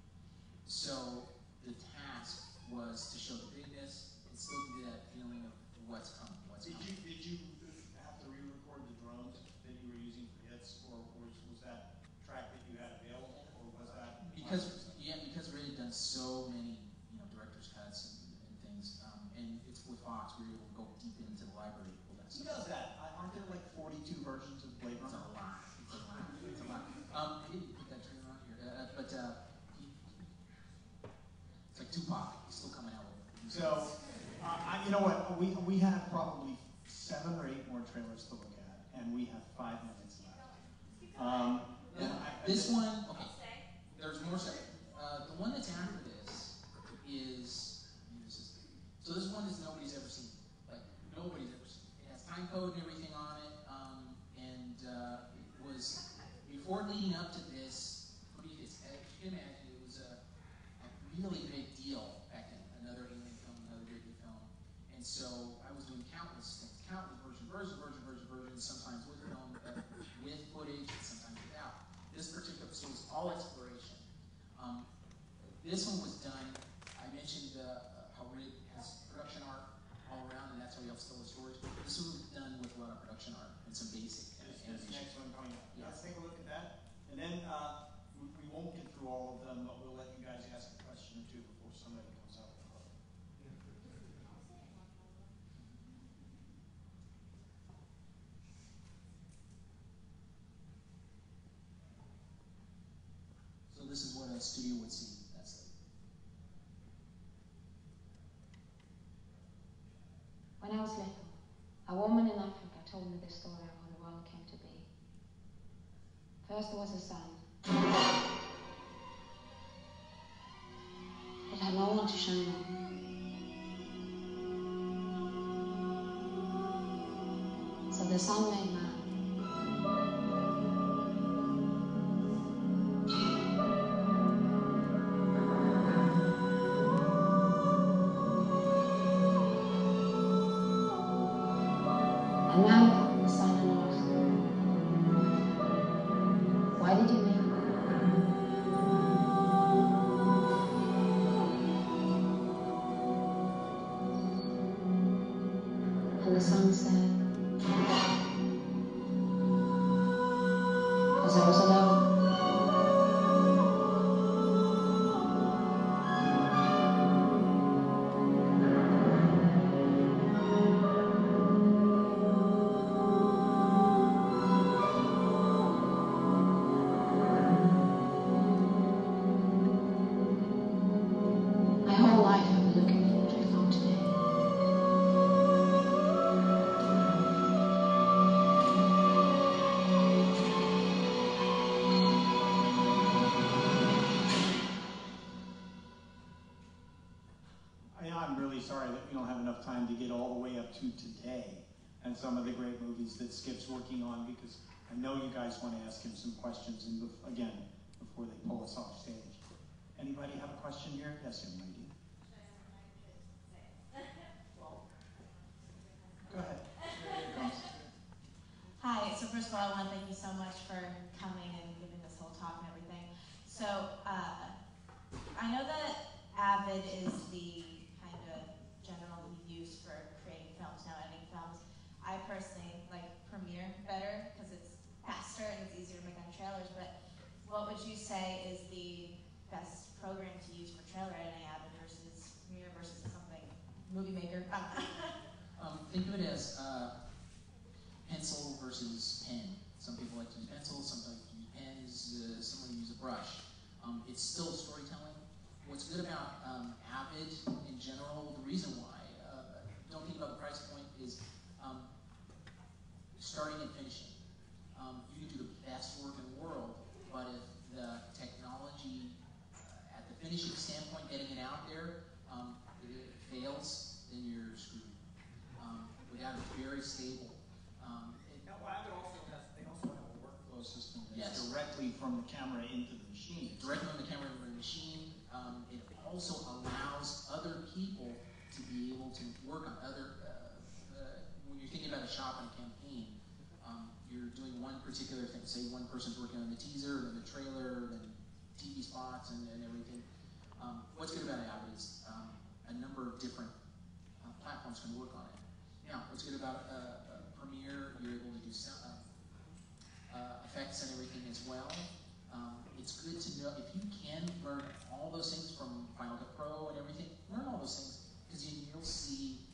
So the task was to show the bigness and still give that feeling of what's coming, what's did coming. You, did you have to re-record the drones that you were using for hits, or was, was that track that you had available, or was that? Because, yeah, because Ray had done so many, you know, director's cuts and, and things, um, and it's with Fox, we were able to go deep into the library to pull that He stuff. does that. Aren't there like forty-two versions of Blade It's Runner? a lot. It's a lot. It's a lot. Um, he didn't put that trailer on here, uh, but uh, he, it's like Tupac. He's still coming out with it. So, uh, I, you know what? We we have probably seven or eight more trailers to look at, and we have five minutes left. Um, and I, this one, okay. There's more stuff. Uh, the one that's after this is, this is, so this one is nobody's ever seen. Like, nobody's ever seen. It has time code and everything on it, um, and uh, it was, before leading up to this, previous, as you can imagine, it was a, a really big deal back then. Another Alien film, another Ridley film. And so I was doing countless things, countless version, version, version, version, versions, sometimes with film, uh, with footage, and sometimes without. This particular episode was all exploration. Um, this one was done, I mentioned uh, how Rid has production art all around, and that's how he helps tell the stories. This one was done with a lot of production art and some basic uh, This, this animation. next one coming up. Yeah. Let's take a look at that. And then uh, we, we won't get through all of them, but we'll let you guys ask a question or two before somebody comes out with a hook. So this is what a studio would see. That's it. When I was little, a woman in Africa told me the story of how the world came to be. First there was a sun. It had no one to shine on. So the sun made man. And now the sun and earth. Why did you make me? And the sun said, because I was alone. My whole life I've been looking for what I found today. I, I'm really sorry that we don't have enough time to get all the way up to today and some of the great movies that Skip's working on, because I know you guys want to ask him some questions, and bef- again, before they pull us off stage. Anybody have a question here? Yes, young lady. Go ahead. Hi, so first of all, I want to thank you so much for coming and giving this whole talk and everything. So, uh, I know that Avid is the kind of general you use for creating films, now editing films. I personally like Premiere better because it's faster and it's easier to make on trailers, but what would you say is the best program to use for trailer editing, Avid versus Premiere versus something, Movie Maker? Um, think of it as uh, pencil versus pen. Some people like to use pencil, some like to use pens, uh, some like to use a brush. Um, it's still storytelling. What's good about um, Avid in general, the reason why, uh, don't think about the price point, is um, stable. Um, it, now, Avid also has, they also have a workflow system that's Yes. directly from the camera into the machine. Directly on the camera into the machine. Um, it also allows other people to be able to work on other, uh, uh, when you're thinking about a shop and a campaign, um, you're doing one particular thing. Say one person's working on the teaser, then the trailer, then T V spots and, and everything. Um, what's good about Avid is um, a number of different uh, platforms can work on it. Now, what's good about uh, uh, Premiere, you're able to do sound, uh, uh, effects and everything as well. Um, it's good to know, if you can learn all those things from Final Cut Pro and everything, learn all those things, because you, you'll see,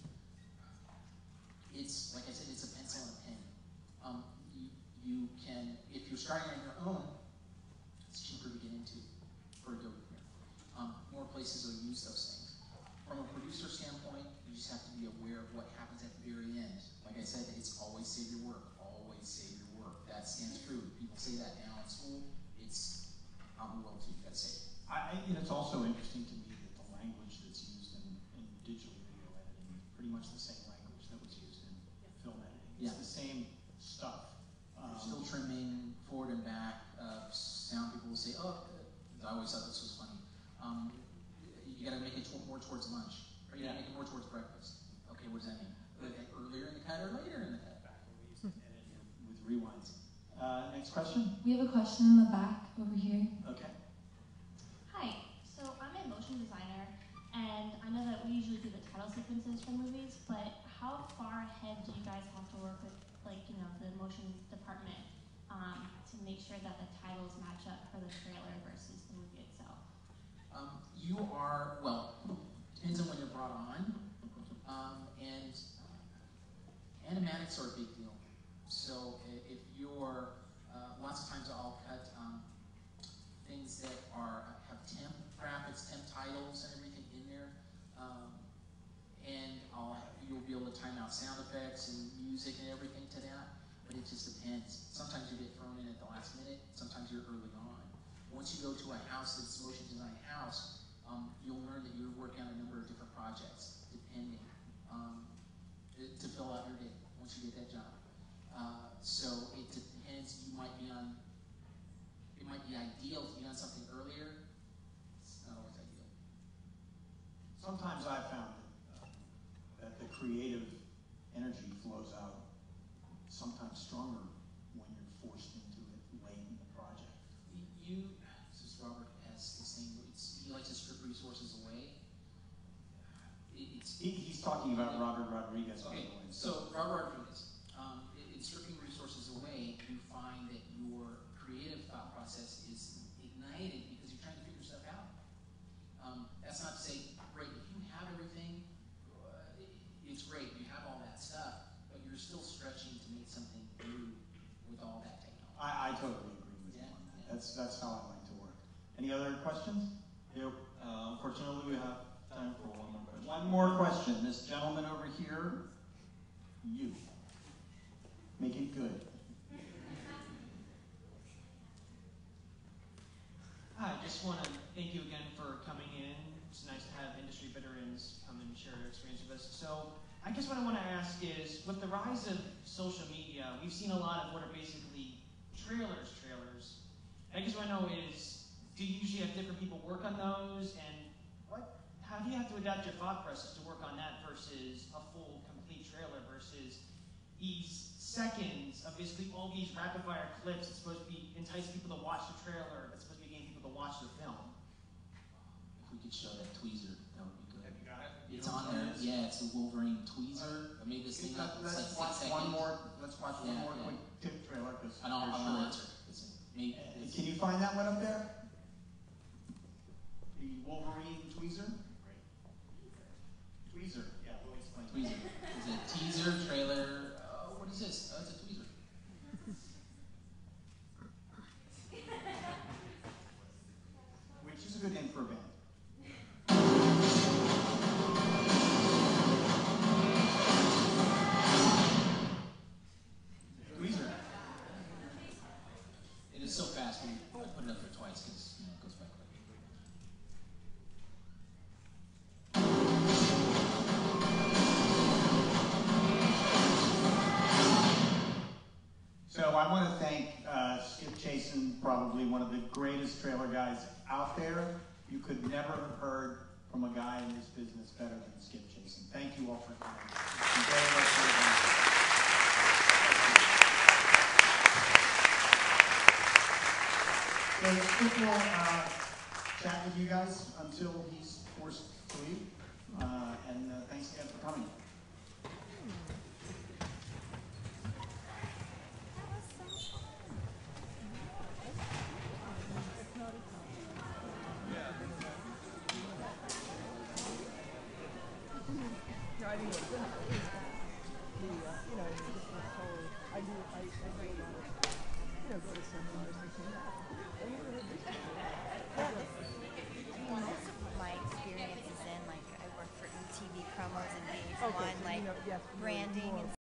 it's, like I said, it's a pencil and a pen. Um, you, you can, if you're starting on your own, it's cheaper to get into for Adobe Premiere. Um, more places will use those things. From a producer standpoint, you just have to be aware of what happens at the very end. Like I said, it's always save your work, always save your work. That stands true. People say that now in school. It's out in the world too, you gotta say it. I, and it's also interesting to me that the language that's used in, in digital video editing is pretty much the same language that was used in film editing. It's Yeah. the same stuff. Um, You're still trimming forward and back. Uh, sound people will say, oh, I always thought this was funny. Um, you gotta make it tw more towards lunch. Or you gotta make it more towards breakfast. Okay, what does that mean? Okay, earlier in the cut or later in the cut? Back when we used to edit with rewinds. Uh, next question? We have a question in the back over here. Okay. Hi, so I'm a motion designer, and I know that we usually do the title sequences for movies, but how far ahead do you guys have to work with, like, you know, the motion department um, to make sure that the titles match up for the trailer versus the movie itself? Um, you are, well, depends on when you're brought on, um, and animatics are a big deal. So if you're, uh, lots of times I'll cut um, things that are have temp graphics, temp titles, and everything in there, um, and I'll you'll be able to time out sound effects and music and everything to that. But it just depends. Sometimes you get thrown in at the last minute. Sometimes you're early on. Once you go to a house that's a motion design house, um, you'll learn that you're working on a number of different projects, depending um, to fill out your day once you get that job. Uh, so it depends. You might be on. It might be ideal to be on something earlier. It's not always ideal. Sometimes I've found that, uh, that the creative energy flows out sometimes stronger when you're forced into it late in the project. You, this is Robert S. this thing. It's, he likes to strip resources away. It, it's he, he's talking about Robert Rodriguez. Okay, so Robert Rodriguez. Um, in stripping resources away, you find that your creative thought process is ignited because you're trying to figure stuff out. Um, that's not to say, great, if you have everything, uh, it's great, you have all that stuff, but you're still stretching to make something new with all that technology. I, I totally agree with yeah, you on that. Yeah. That's, that's how I like to work. Any other questions? Yep. Uh, unfortunately, we have time for one more question. One more question. This gentleman over here, you. Make it good. Hi, I just want to thank you again for coming in. It's nice to have industry veterans come and share their experience with us. So I guess what I want to ask is, with the rise of social media, we've seen a lot of what are basically trailers, trailers. I guess what I know is, do you usually have different people work on those? And what, how do you have to adapt your thought process to work on that versus a full, complete trailer versus these seconds of basically all these rapid fire clips that's supposed to be entice people to watch the trailer, that's supposed to be getting people to watch the film? If we could show that tweezer, that would be good. Have you got it? It's on there. Yeah, it's a Wolverine tweezer. I made this thing up. It's Let's like six watch one seconds. more. Let's watch one Yeah, more yeah. quick tip trailer because And I'll, I'll answer. It's me. Uh, can you find that one up there? The Wolverine tweezer. Great. Tweezer. Yeah, we'll explain. Tweezer. It's a teaser trailer. Uh, what is this? Oh, it's a tweezer. Which is a good name for a band. Tweezer. It is so fast. We, I put it up there twice because you know, it goes by quick. So I want to thank uh, Skip Chaisson, probably one of the greatest trailer guys out there. You could never have heard from a guy in this business better than Skip Chaisson. Thank you all for coming. Enjoy the rest of the event. So Skip will uh, chat with you guys until he's forced to leave. Uh, and uh, thanks again for coming. My experience is in, like, I work for M T V promos and V H one, like, branding and